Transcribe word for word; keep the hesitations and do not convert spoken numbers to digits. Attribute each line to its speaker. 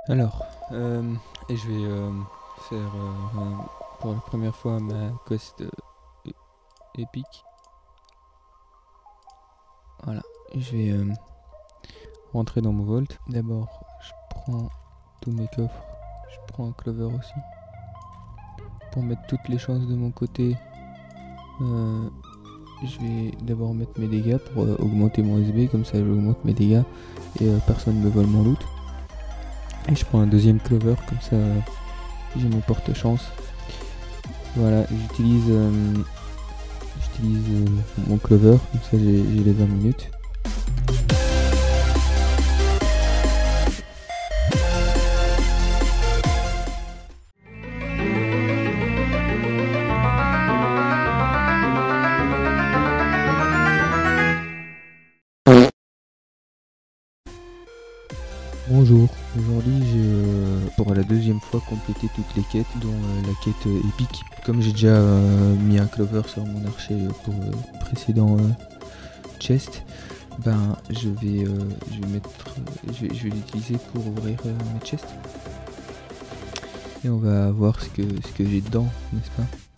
Speaker 1: Alors, euh, et je vais euh, faire euh, euh, pour la première fois ma quest euh, é- épique. Voilà, je vais euh, rentrer dans mon vault. D'abord, je prends tous mes coffres. Je prends un clover aussi. Pour mettre toutes les chances de mon côté, euh, je vais d'abord mettre mes dégâts pour euh, augmenter mon S B. Comme ça, j'augmente mes dégâts et euh, personne ne me vole mon loot. Et je prends un deuxième clover, comme ça j'ai mon porte-chance. Voilà, j'utilise euh, j'utilise euh, mon clover, comme ça j'ai j'ai les vingt minutes. Bonjour, aujourd'hui j'ai euh, pour la deuxième fois complété toutes les quêtes, dont euh, la quête euh, épique. Comme j'ai déjà euh, mis un clover sur mon archer euh, pour le euh, précédent euh, chest, ben je vais, euh, je vais mettre, euh, je vais, je vais l'utiliser pour ouvrir euh, mes chests. Et on va voir ce que, ce que j'ai dedans, n'est-ce pas?